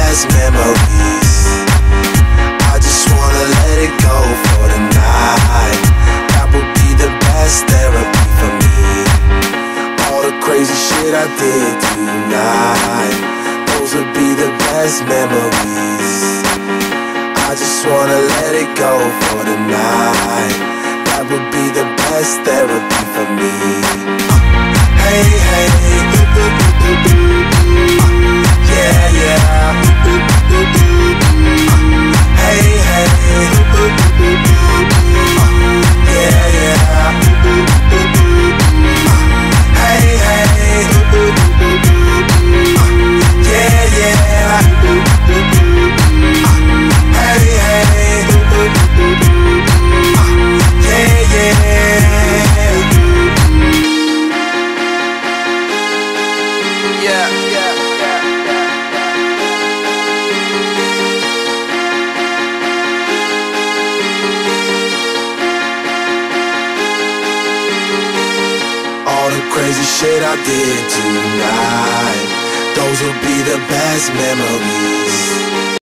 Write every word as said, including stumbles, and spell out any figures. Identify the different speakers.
Speaker 1: best memories. I just wanna let it go for the night. That would be the best therapy for me. All the crazy shit I did tonight, those would be the best memories. I just wanna let it go for the night. That would be the best therapy for me. Hey, hey, yeah, yeah. Hey, hey, yeah, yeah. Hey, hey, yeah, yeah. Hey, hey, yeah, yeah. Yeah, yeah, yeah, yeah. All the crazy shit I did tonight, those will be the best memories.